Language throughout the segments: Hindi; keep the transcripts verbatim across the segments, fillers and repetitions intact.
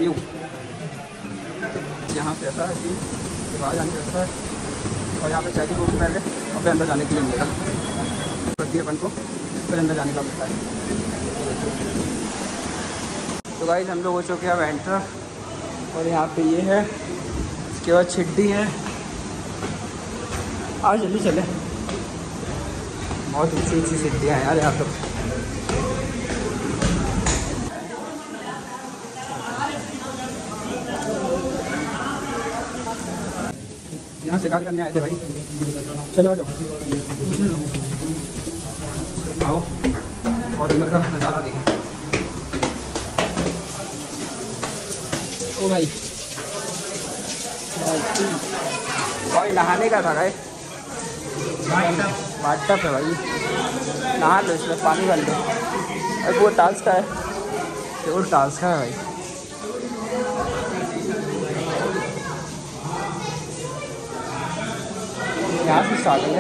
व्यू। यहाँ पे ऐसा है कि बाहर जाने का रास्ता है और यहाँ पे चेकिंग होगी पहले और फिर अंदर जाने के लिए मिलेगा पड़ती है अपन को, फिर अंदर जाने का मिलता है। तो गाइस हम लोग हो चुके हैं एंटर और यहाँ पे ये है, इसके बाद छिड्डी है। आज जल्दी चले, बहुत ऊँची ऊँची सीढ़ियाँ हैं यार यहाँ तो। यहाँ शिकार करने आए थे भाई, चलो आ जाओ आओ और अंदर का नज़ारा देखें। ओ भाई भाई नहाने का था भाई, बाथटब है भाई, नहा लो इसमें, पानी भर लो। अरे वो टाल्स का है, वो टाल्स का है भाई। यहाँ से स्टार्ट है।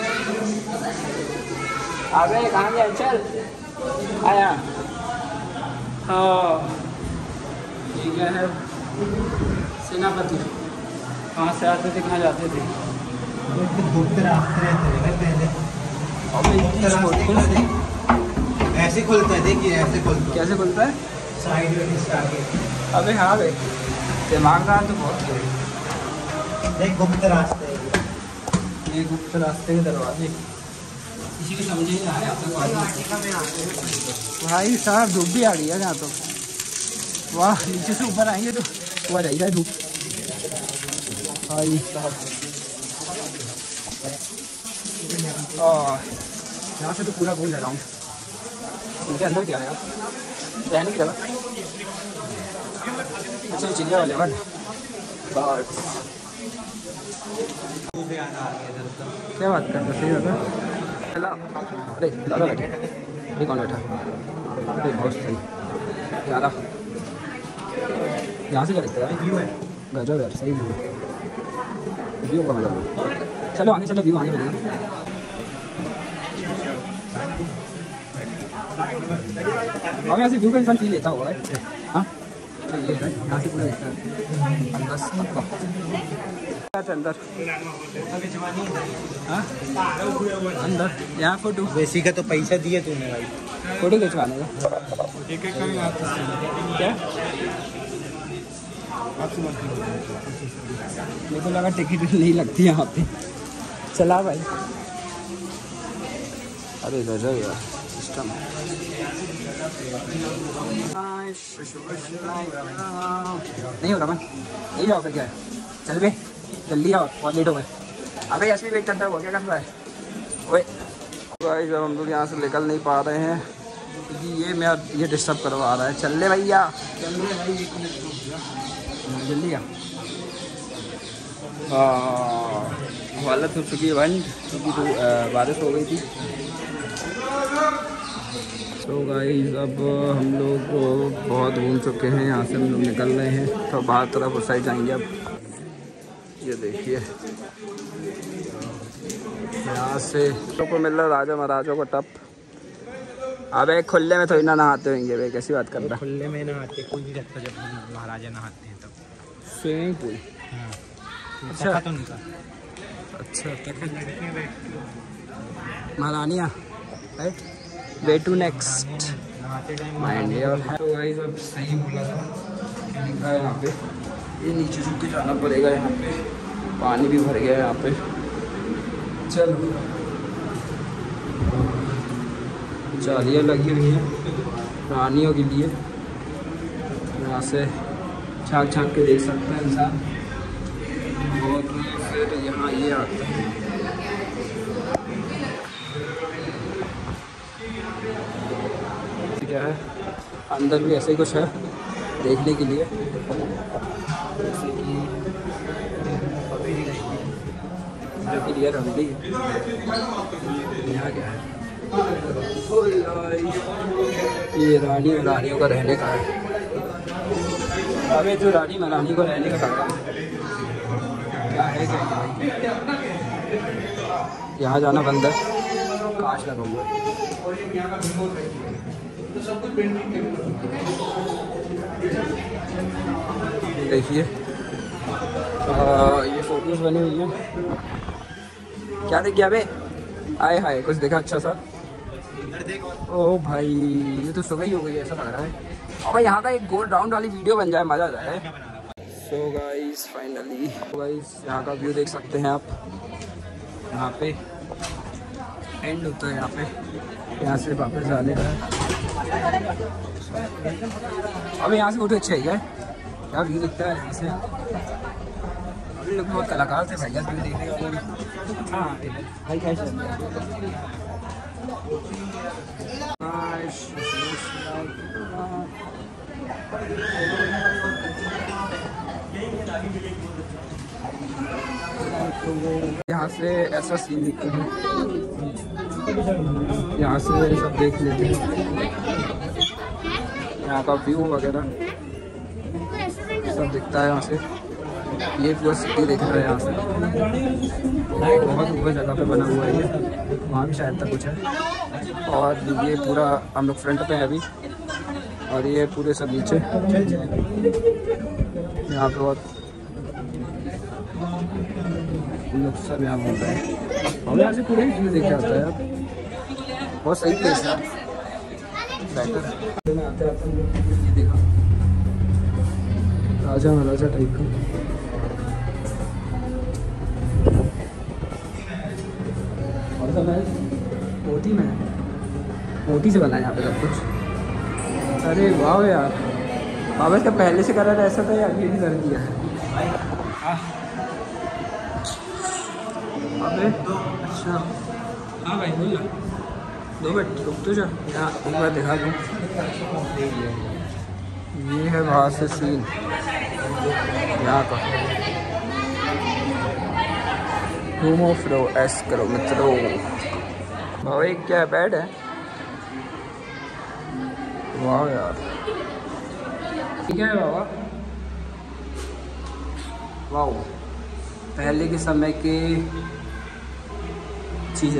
अबे कहाँ गया, चल आया। हाँ ये क्या है, सेनापति। कहाँ से आते थे, कहाँ जाते थे? गुप्त रास्ते रहते थे पहले। ऐसे खुलता है, देखिए ऐसे खुलता है। कैसे खुलता है? साइड में आगे। अबे हाँ भाई, दिमाग का तो बहुत है। देख गुप्त रास्ते, ये गुप्त रास्ते के दरवाजे, किसी को समझ नहीं आ रहा है भाई साहब। धूप भी आ रही है यहाँ तो, वाह। नीचे से ऊपर आएंगे तो वह रही है धूप भाई साहब। यहाँ से तो पूरा घूम रहा हूँ। इनके अंदर क्या है यार, रहने की जगह। अच्छा चिड़िया वाले बन क्या बात करते, सही होता। अरे दादा बैठे, अरे कौन बैठा? अरे बहुत सही यारा, यहाँ से क्या दिखता है? व्यू है गजब यार, सही व्यू, व्यू का मतलब। चलो आगे चलो, व्यू आगे बढ़ेगा। और यहाँ से व्यू का इंसान फील लेता होगा। हाँ तो ये है, यहाँ से पूरा दिखता है अंदर। हाँ अंदर यहाँ फोटो, वैसी का तो पैसा दिए तूने भाई, फोटो खिंचवाने का। क्या मेरे को लगा टिकट नहीं लगती यहाँ पे। चला भाई, अरे गजब यार सिस्टम। नहीं हो रहा मैं, नहीं जाओ फिर क्या है, चल बे जल्दी आओ, बहुत लेट हो गए। अबे ऐसे भी वेट करता है, क्या कर रहा है ओए? गाइस जब हम लोग यहाँ से निकल नहीं पा रहे हैं क्योंकि ये मैं ये डिस्टर्ब करवा रहा है। चल ले भैया, चल ले भाई, जल्दी आ। हालत हो चुकी है बंद क्योंकि तो बारिश हो गई थी। तो गाइस अब हम लोग बहुत घूम चुके हैं, यहाँ से हम लोग निकल रहे हैं तो बाहर तरफ उस साइड जाएंगे। अब ये देखिए यहाँ से लोग को मिल रहा है राजा महाराजों को टप। अबे खुले में थोड़ी ना नहाते होंगे भाई, कैसी बात कर रहा है? खुले में नहाते कोई नहीं रहता जब महाराजा नहाते हैं तब। स्विमिंग पूल, अच्छा तो नहीं था। अच्छा महारानिया right, way to next mind. तो गाइस अब सही बोला था, लिखा है यहाँ पे ये नीचे झुक के जाना पड़ेगा। यहाँ पे पानी भी भर गया है यहाँ पे। चलो जालियाँ लगी हुई हैं रानियों के लिए, यहाँ से झाँक झाँक के देख सकते हैं इंसान। और फिर यहाँ ये आता है, क्या है अंदर भी ऐसे ही कुछ है देखने के लिए। जैसे कि जो क्लियर होती है, यहाँ क्या है, ये रानी और रानियों का रहने का है। अबे जो रानी महारानी को रहने का कहा क्या है, क्या यहाँ जाना बंद है, कांच लगा हुआ है। देखिए ये फोटोज बनी हुई हैं। क्या देखिए अबे, आए हाय कुछ देखा अच्छा सा। ओ भाई ये तो सुबह ही हो गई ऐसा लग रहा है। और यहाँ का एक गोल राउंड वाली वीडियो बन जाए, मज़ा आ जाए। सो गाइस फाइनली गाइस यहाँ का व्यू देख सकते हैं आप। यहाँ पे एंड होता है, यहाँ पे यहाँ से वापस जाने का है। अब यहाँ से फोटो अच्छा है क्या, क्या व्यू दिखता है यहाँ से। अभी लोग बहुत कलाकार थे भैया व्यू देखने वाले। हाँ भाई कैसे यहाँ से ऐसा सीन दिखता है, यहाँ से सब देख लेते हैं यहाँ का व्यू वगैरह सब दिखता है यहाँ से। ये पूरा सिटी दिख रहा है यहाँ से, बहुत ऊपर जगह पे बना हुआ है ये, वहाँ भी शायद तक कुछ है। और ये पूरा हम लोग फ्रंट पे हैं अभी, और ये पूरे सब नीचे यहाँ पे बहुत लोग सब यहाँ घूम रहे हैं। और यहाँ से पूरे व्यू देख जाता है, बहुत सही प्लेस है। बेटर आते आते ये देखा राजा महाराजा टाइप का। और सब है मोती में, मोती से बना है यहाँ पे सब कुछ। अरे वाह यार, बाबा इसका पहले से करा था ऐसा था या अभी भी कर दिया है। अबे अच्छा हाँ भाई बोल ना, दो मिनट रुक तो जा, यहाँ एक बार दिखा दूँ। ये है वहाँ से सीन यहाँ का। घूमो फिरो ऐश करो मित्रों। बाबा एक क्या बेड है, वाह यार ठीक है बाबा। वाह पहले के समय के चीज़ है।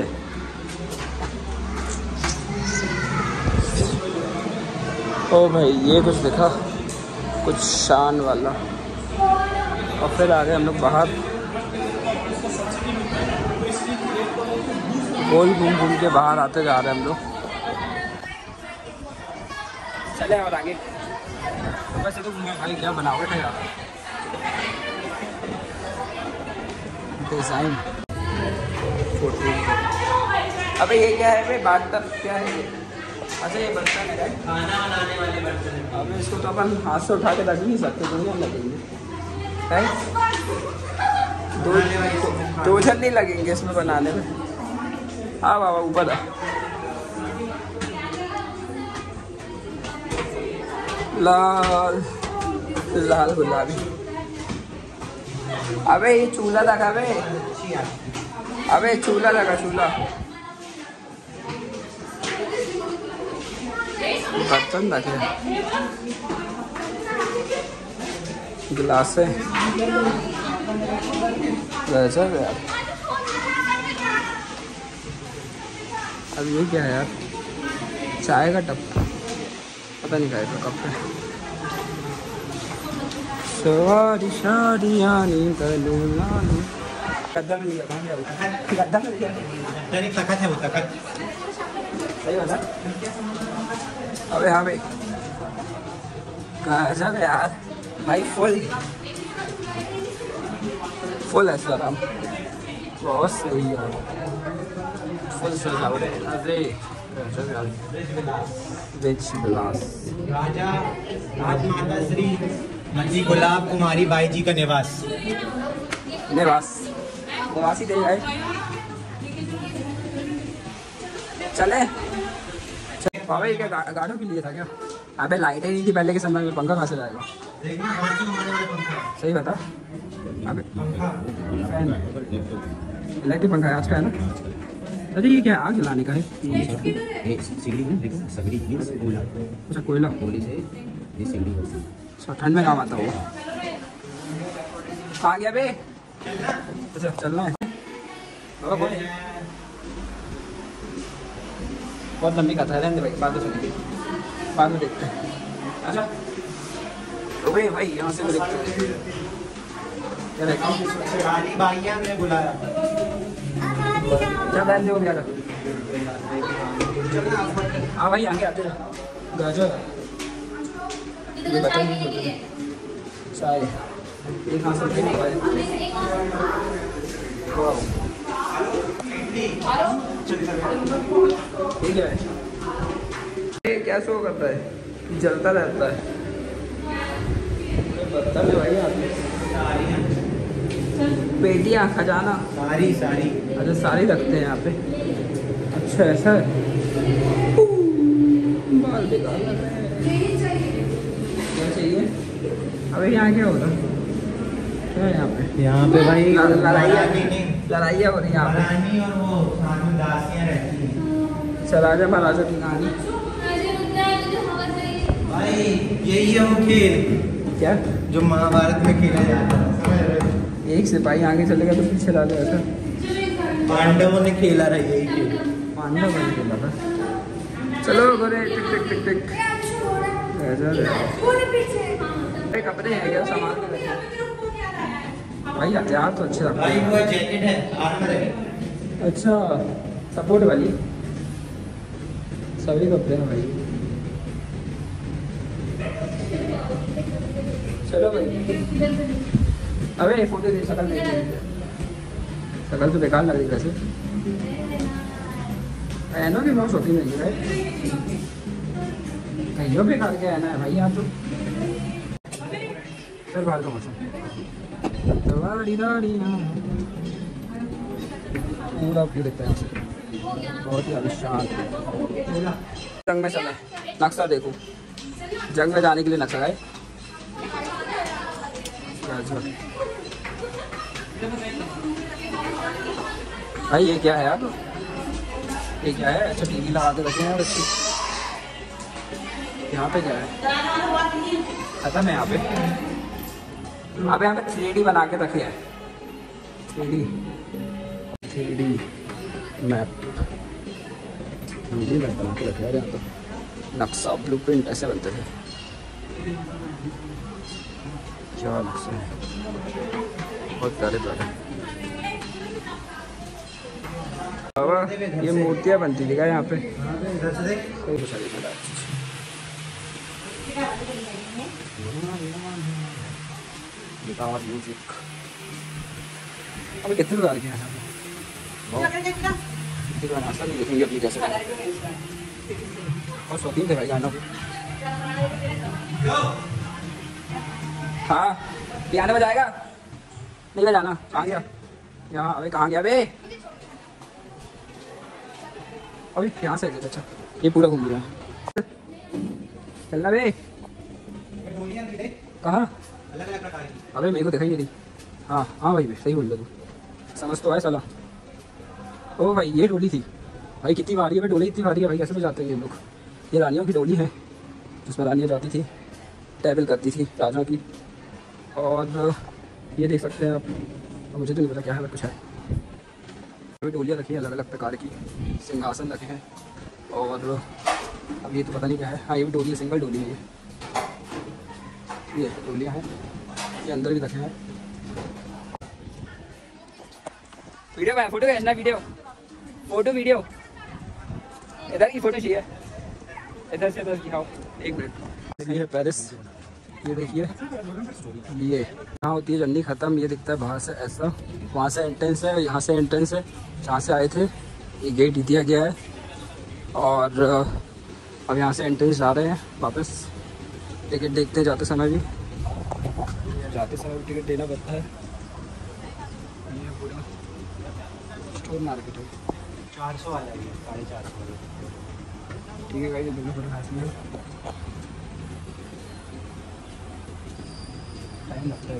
ओ भाई ये कुछ दिखा, कुछ शान वाला। और फिर आ गए हम लोग बाहर, गोल घूम घूम के बाहर आते जा रहे हैं हम लोग। चले और आगे वैसे तो भाई क्या बनावट है यार, डिज़ाइन। अबे ये क्या है भाई, बात तब क्या है ये? अच्छा ये बर्तन है खाना बनाने वाले बर्तन। अब इसको तो अपन हाथ से उठा के रख नहीं सकते, दुनिया लगेंगे है दो दो जन नहीं लगेंगे इसमें बनाने में। हाँ बाबा ऊपर आ। लाल लाल गुलाबी। अबे ये चूल्हा लगा बे, अबे चूल्हा लगा चूल्हा। बर्तन रखे, गिलास है गजब यार। अब ये क्या है यार, चाय का टप, पता नहीं क्या कप है। सवारी शादियानी कलूलानी गद्दा में लिया, गद्दा में लिया नहीं, तखत है वो तखत। सही बात है। अबे हाँ भाई गजब यार भाई, फुल फुल है सर हम, बहुत सही है फुल सजावट है। अरे गजब यार, रिच ग्लास। राजा राजमाता श्री जी गुलाब कुमारी बाई जी का निवास निवास निवासी दे गए। चले बाबा ये क्या गा, गाड़ों के लिए था क्या? अबे लाइट ही नहीं थी पहले के समय में, पंखा कहाँ से जाएगा? सही बता। अबे इलेक्ट्रिक पंखा है आज का है ना? अरे ये क्या आग जलाने का है? अच्छा कोयला, अच्छा ठंड में काम आता होगा। कहाँ गया बे? अच्छा चलना है बहुत लंबी कथा है, रहने दे भाई, बाद में सुनेंगे, बाद में देखते हैं। अच्छा अबे भाई यहाँ से देखते गाड़ी भाइया ने बुलाया। क्या बैठ हो गया? हाँ भाई आगे आते गाजर ये बता नहीं चाय ये कहाँ से नहीं पाए। ठीक है ये क्या शो करता है? जलता रहता है बर्तन है भाई। यहाँ पेटियाँ खजाना सारी सारी अच्छा सारी रखते हैं यहाँ पे। अच्छा ऐसा है। बाल बेकार लग रहे हैं। क्या चाहिए? अबे यहाँ क्या होता क्या है यहाँ पे? यहाँ पे भाई लड़ाइयाँ लड़ाइयाँ हो रही है यहाँ पे। रानी और वो साथ में दासियाँ रहती हैं। राजा महाराजा की कहानी। भाई यही है वो खेल क्या जो महाभारत में खेला जाता है। एक सिपाही आगे चलेगा तो पीछे ला ऐसा पांडवों ने खेला रहा यही खेल। पांडव बन खेला था। चलो बोले टिक टिक टिक टिक कपड़े हैं क्या सामान भाई? हथियार तो अच्छे लगते भाई हैं। वो जैकेट है आर्मर है। अच्छा सपोर्ट वाली सभी कपड़े हैं भाई। चलो भाई अबे फोटो दे शकल नहीं शकल तो बेकार लग रही वैसे। एनो की बहुत शौकीन नहीं है कहीं बेकार क्या है ना भाई यहाँ तो। फिर बाहर का मौसम पूरा व्यू देखते हैं यहाँ से बहुत ही आलिशान। जंग में चले नक्शा देखो जंग में जाने के लिए नक्शा है। भाई ये क्या है यार? ये क्या है? अच्छा टीवी लगा के रखे हैं बच्चे। यहाँ पे क्या है? खत्म है यहाँ पे। अब यहाँ पे थ्री डी बना के रखे हैं। Three D three D map three D map बना के रखे हैं यहाँ तो। नक्शा ब्लू प्रिंट ऐसे बनते थे। क्या नक्शा है बहुत प्यारे प्यारे। बाबा ये मूर्तियाँ बनती थी क्या यहाँ पे? गिटार म्यूजिक अभी कितने प्रकार के हैं नाश्ता नहीं देखेंगे अपनी कैसे और शौकीन थे भाई गानों के। हाँ पियानो बजाएगा नहीं बजाना? कहाँ गया यहाँ? अबे कहाँ गया बे? अभी यहाँ से अच्छा ये पूरा घूम रहा है। चलना बे कहाँ? अबे मेरे को दिखाई नहीं दी। हाँ हाँ भाई सही बोल रहा तू समझ तो है साला। ओ भाई ये डोली थी भाई कितनी भारी है भाई डोली इतनी भारी है भाई कैसे में जाते हैं ये लोग? ये रानियों की डोली है जिसमें रानियाँ जाती थी ट्रैवल करती थी राजा की। और ये देख सकते हैं आप मुझे तो नहीं पता क्या है कुछ है। अभी डोलियाँ रखी हैं अलग अलग प्रकार की सिंहासन रखे हैं। और अब ये तो पता नहीं क्या है। हाँ ये भी डोली है सिंगल डोली है ये ये डोलियाँ हैं ये अंदर भी रखे हैं। वीडियो में फोटो खींचना वीडियो फोटो वीडियो इधर की फोटो चाहिए इधर से इधर दिखाओ एक मिनट। ये है पेरिस ये देखिए ये यहाँ होती है जर्नी ख़त्म। ये दिखता है बाहर से ऐसा वहाँ से एंट्रेंस है यहाँ से एंट्रेंस है जहाँ से आए थे ये गेट दिया गया है। और अब यहाँ से एंट्रेंस जा रहे हैं वापस। टिकट देखते जाते समय भी जाते समय भी टिकट देना पड़ता है। ये पूरा स्टोर मार्केट है चार सौ वाला है साढ़े चार सौ। ठीक है भाई ये दोनों फोटो खासी है टाइम लगता है।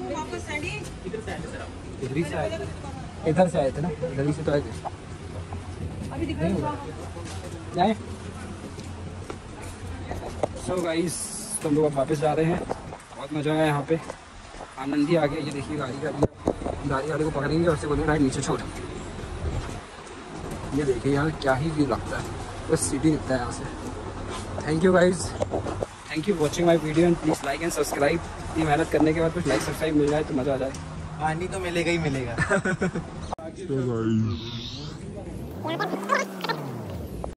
इधर ही से आए थे इधर से आए थे ना इधर ही से तो आए थे। जाए सो गाइस तो हम लोग वापस जा रहे हैं। बहुत मज़ा आया यहाँ पे आनंद ही आ गया। ये देखिए गाड़ी गाड़ी गाड़ी वाले को पकड़ेंगे और से बोलेंगे राइट नीचे छोड़। ये देखिए यार क्या ही व्यू लगता है बस सिटी दिखता है यहाँ से। Thank you guys. Thank you watching my video and please like and subscribe. ये मेहनत करने के बाद कुछ लाइक सब्सक्राइब मिल जाए तो मज़ा आ जाए। पानी तो मिलेगा ही मिलेगा। तो भाई